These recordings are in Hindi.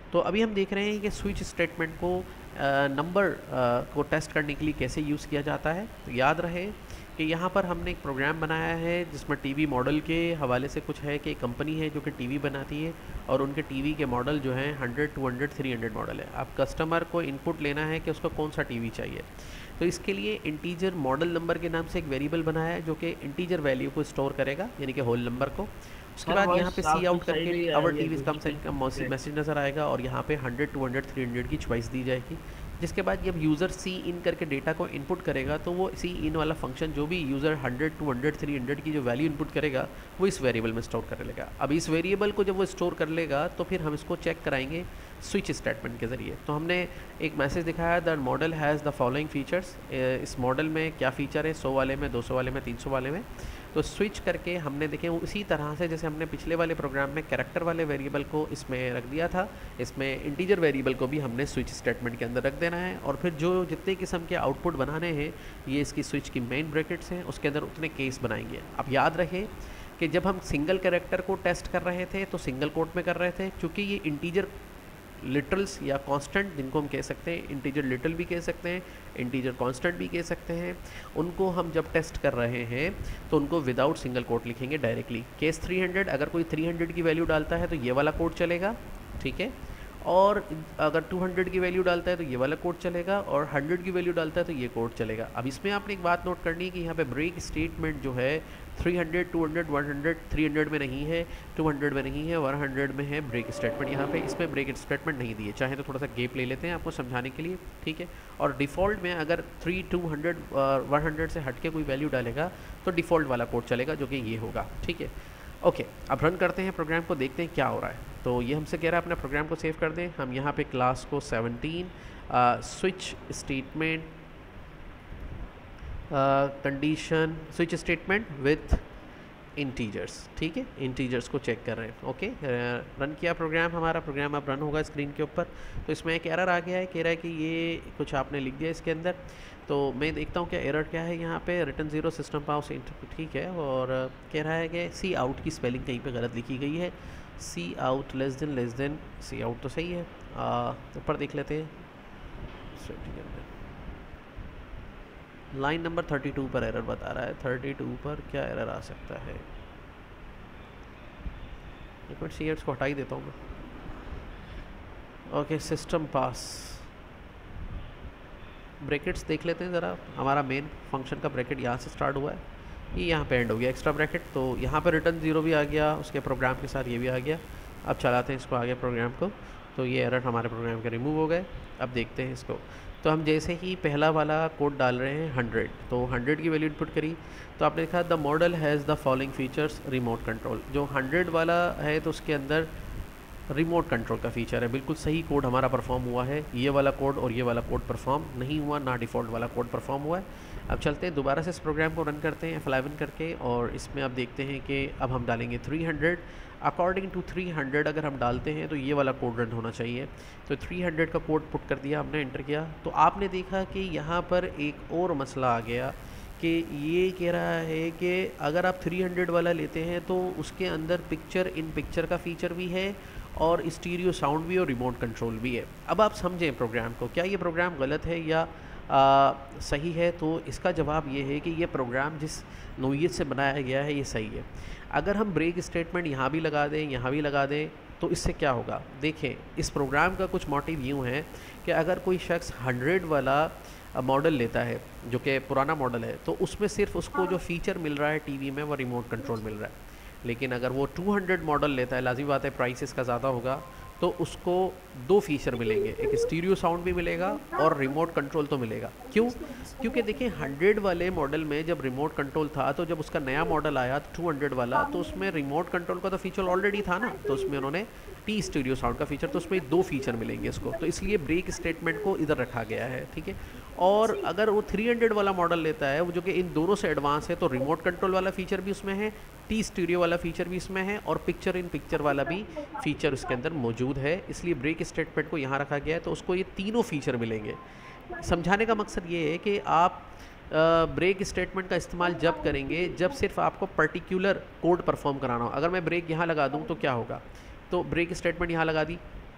तो अभी हम देख रहे हैं कि स्विच स्टेटमेंट को नंबर को टेस्ट करने के लिए कैसे यूज़ किया जाता है। तो याद रहे कि यहाँ पर हमने एक प्रोग्राम बनाया है जिसमें टीवी मॉडल के हवाले से कुछ है कि एक कंपनी है जो कि टीवी बनाती है और उनके टीवी के मॉडल जो हैं 100, 200, 300 मॉडल है। अब कस्टमर को इनपुट लेना है कि उसको कौन सा टीवी चाहिए। तो इसके लिए इंटीजर मॉडल नंबर के नाम से एक वेरिएबल बनाया है जो कि इंटीजर वैल्यू को स्टोर करेगा, यानी कि होल नंबर को। उसके सर बाद यहाँ पे वॉइस सी आपकी आउट सही करके नहीं आ आवर रही है टीवी कम से बीच कम में। मैसेज नज़र आएगा और यहाँ पे 100, 200, 300 की चॉइस दी जाएगी। जिसके बाद जब यूज़र सी इन करके डेटा को इनपुट करेगा तो वो सी इन वाला फंक्शन जो भी यूज़र 100, 200, 300 की जो वैल्यू इनपुट करेगा वो इस वेरिएबल में स्टोर कर लेगा। अब इस वेरिएबल को जब वो स्टोर कर लेगा तो फिर हम इसको चेक कराएंगे स्विच स्टेटमेंट के ज़रिए। तो हमने एक मैसेज दिखाया the model has the following features. इस मॉडल में क्या फ़ीचर है, 100 वाले में, 200 वाले में, 300 वाले में। तो स्विच करके हमने देखें उसी तरह से जैसे हमने पिछले वाले प्रोग्राम में कैरेक्टर वाले वेरिएबल को इसमें रख दिया था, इसमें इंटीजर वेरिएबल को भी हमने स्विच स्टेटमेंट के अंदर रख देना है। और फिर जो जितने किस्म के आउटपुट बनाने हैं, ये इसकी स्विच की मेन ब्रैकेट्स हैं, उसके अंदर उतने केस बनाएंगे। अब याद रखें कि जब हम सिंगल कैरेक्टर को टेस्ट कर रहे थे तो सिंगल कोट में कर रहे थे, क्योंकि ये इंटीजर लिटरल्स या कांस्टेंट जिनको हम कह सकते हैं, इंटीजर लिटल भी कह सकते हैं, इंटीजर कांस्टेंट भी कह सकते हैं, उनको हम जब टेस्ट कर रहे हैं तो उनको विदाउट सिंगल कोट लिखेंगे डायरेक्टली। केस 300, अगर कोई 300 की वैल्यू डालता है तो ये वाला कोड चलेगा, ठीक है। और अगर 200 की वैल्यू डालता है तो ये वाला कोड चलेगा, और 100 की वैल्यू डालता है तो ये कोड चलेगा। अब इसमें आपने एक बात नोट करनी है कि यहाँ पे ब्रेक स्टेटमेंट जो है 300, 200, 100, 300 में नहीं है, 200 में नहीं है, 100 में है ब्रेक स्टेटमेंट। यहाँ पे इसमें ब्रेक स्टेटमेंट नहीं दिए। चाहे तो थोड़ा सा गेप ले लेते हैं आपको समझाने के लिए, ठीक है। और डिफ़ॉल्ट में अगर 3, 200, 100 से हट के कोई वैल्यू डालेगा तो डिफ़ॉल्ट वाला कोड चलेगा जो कि ये होगा, ठीक है। ओके, अब रन करते हैं प्रोग्राम को, देखते हैं क्या हो रहा है। तो ये हमसे कह रहा है अपना प्रोग्राम को सेव कर दें। हम यहाँ पे क्लास को 17 switch statement condition switch statement with integers, ठीक है, इंटीजर्स को चेक कर रहे हैं। ओके, रन किया प्रोग्राम, हमारा प्रोग्राम अब रन होगा स्क्रीन के ऊपर। तो इसमें एक एरर आ गया है, कह रहा है कि ये कुछ आपने लिख दिया इसके अंदर। तो मैं देखता हूँ क्या एरर क्या है यहाँ पे। रिटर्न 0 सिस्टम पाउस, ठीक है। और कह रहा है कि सी आउट की स्पेलिंग कहीं पे गलत लिखी गई है। C out less than C out तो सही है। ऊपर देख लेते हैं, लाइन नंबर 32 पर एरर बता रहा है। 32 पर क्या एरर आ सकता है? एक मिनट, सी को हटा ही देता हूँ मैं। ओके, सिस्टम पास, ब्रैकेट्स देख लेते हैं ज़रा। हमारा मेन फंक्शन का ब्रैकेट यहाँ से स्टार्ट हुआ है, ये यहाँ पे एंड हो गया एक्स्ट्रा ब्रैकेट। तो यहाँ पे रिटर्न 0 भी आ गया, उसके प्रोग्राम के साथ ये भी आ गया। अब चलाते हैं इसको आगे प्रोग्राम को, तो ये एरर हमारे प्रोग्राम के रिमूव हो गए। अब देखते हैं इसको। तो हम जैसे ही पहला वाला कोड डाल रहे हैं 100, तो 100 की वैल्यू इनपुट करी तो आपने देखा the model has the following features remote control. जो 100 वाला है तो उसके अंदर रिमोट कंट्रोल का फीचर है। बिल्कुल सही कोड हमारा परफॉर्म हुआ है। ये वाला कोड और ये वाला कोड परफॉर्म नहीं हुआ, ना डिफ़ॉल्ट वाला कोड परफॉर्म हुआ है। अब चलते हैं दोबारा से इस प्रोग्राम को रन करते हैं F11 करके, और इसमें अब देखते हैं कि अब हम डालेंगे 300। अकॉर्डिंग टू 300 अगर हम डालते हैं तो ये वाला कोड रन होना चाहिए। तो 300 का कोड पुट कर दिया हमने, एंटर किया। तो आपने देखा कि यहाँ पर एक और मसला आ गया कि ये कह रहा है कि अगर आप 300 वाला लेते हैं तो उसके अंदर पिक्चर इन पिक्चर का फ़ीचर भी है और स्टीरियो साउंड भी और रिमोट कंट्रोल भी है। अब आप समझें प्रोग्राम को, क्या ये प्रोग्राम गलत है या सही है? तो इसका जवाब ये है कि ये प्रोग्राम जिस नोयत से बनाया गया है ये सही है। अगर हम ब्रेक स्टेटमेंट यहाँ भी लगा दें, यहाँ भी लगा दें, तो इससे क्या होगा? देखें, इस प्रोग्राम का कुछ मोटिव यूँ है कि अगर कोई शख्स 100 वाला मॉडल लेता है जो कि पुराना मॉडल है, तो उसमें सिर्फ उसको जो फ़ीचर मिल रहा है टीवी में वो रिमोट कंट्रोल मिल रहा है। लेकिन अगर वो 200 मॉडल लेता है, लाज़मी बात है प्राइस इसका ज़्यादा होगा, तो उसको 2 फीचर मिलेंगे, एक स्टीरियो साउंड भी मिलेगा और रिमोट कंट्रोल तो मिलेगा। क्यों? क्योंकि देखिए 100 वाले मॉडल में जब रिमोट कंट्रोल था, तो जब उसका नया मॉडल आया 200 वाला, तो उसमें रिमोट कंट्रोल का तो फीचर ऑलरेडी था ना, तो उसमें उन्होंने टी स्टीरियो साउंड का फीचर, तो उसमें 2 फीचर मिलेंगे इसको। तो इसलिए ब्रेक स्टेटमेंट को इधर रखा गया है, ठीक है। और अगर वो 300 वाला मॉडल लेता है, वो जो कि इन दोनों से एडवांस है, तो रिमोट कंट्रोल वाला फीचर भी उसमें है, टी स्टीरियो वाला फीचर भी इसमें है, और पिक्चर इन पिक्चर वाला भी फीचर उसके अंदर मौजूद है। इसलिए ब्रेक स्टेटमेंट को यहाँ रखा गया है, तो उसको ये तीनों फीचर मिलेंगे। समझाने का मकसद ये है कि आप ब्रेक स्टेटमेंट का इस्तेमाल जब करेंगे जब सिर्फ आपको पर्टिकुलर कोड परफॉर्म कराना हो। अगर मैं ब्रेक यहाँ लगा दूँ तो क्या होगा? तो ब्रेक स्टेटमेंट यहाँ लगा दी,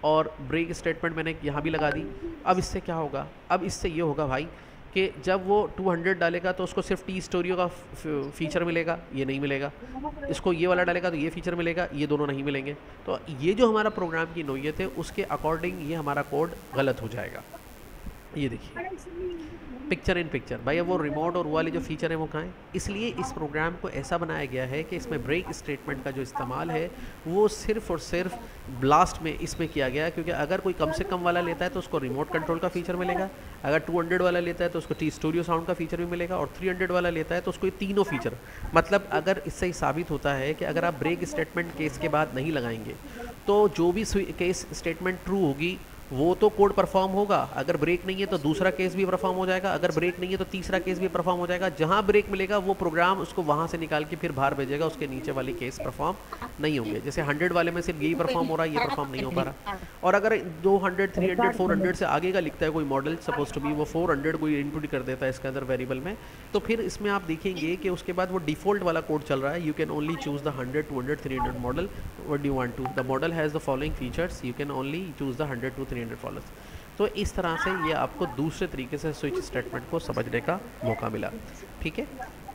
और ब्रेक स्टेटमेंट मैंने यहाँ भी लगा दी। अब इससे क्या होगा, अब इससे ये होगा भाई कि जब वो 200 डालेगा तो उसको सिर्फ टी स्टोरियो का फीचर मिलेगा, ये नहीं मिलेगा। इसको ये वाला डालेगा तो ये फीचर मिलेगा, ये दोनों नहीं मिलेंगे। तो ये जो हमारा प्रोग्राम की नोयत है उसके अकॉर्डिंग ये हमारा कोड गलत हो जाएगा। ये देखिए पिक्चर इन पिक्चर, भाई अब वो रिमोट और वो वाले जो फीचर है वो कहाँ है। इसलिए इस प्रोग्राम को ऐसा बनाया गया है कि इसमें ब्रेक स्टेटमेंट का जो इस्तेमाल है वो सिर्फ और सिर्फ ब्लास्ट में इसमें किया गया है, क्योंकि अगर कोई कम से कम वाला लेता है तो उसको रिमोट कंट्रोल का फीचर मिलेगा, अगर 200 वाला लेता है तो उसको टी स्टूडियो साउंड का फीचर भी मिलेगा, और 300 वाला लेता है तो उसको ये तीनों फीचर। मतलब अगर इससे ही साबित होता है कि अगर आप ब्रेक स्टेटमेंट केस के बाद नहीं लगाएंगे तो जो भी केस स्टेटमेंट ट्रू होगी वो तो कोड परफॉर्म होगा, अगर ब्रेक नहीं है तो दूसरा केस भी परफॉर्म हो जाएगा, अगर ब्रेक नहीं है तो तीसरा केस भी परफॉर्म हो जाएगा। जहाँ ब्रेक मिलेगा वो प्रोग्राम उसको वहाँ से निकाल के फिर बाहर भेजेगा, उसके नीचे वाली केस परफॉर्म नहीं होंगे। जैसे 100 वाले में सिर्फ यही परफॉर्म हो रहा है, ये परफॉर्म नहीं हो पा रहा। और अगर 200, 300, 400 से आगे का लिखता है कोई मॉडल, सपोज टू बी वो 400 कोई इनपुट कर देता है इसके अंदर वेरिएबल में, तो फिर इसमें आप देखेंगे कि उसके बाद वो डिफ़ॉल्ट वाला कोड चल रहा है, you can only choose the 100, 200, 300 model, what do you want to, the model has the following features, you can only choose the 100 to 300 followers. तो इस तरह से ये आपको दूसरे तरीके से स्विच स्टेटमेंट को समझने का मौका मिला। ठीक है।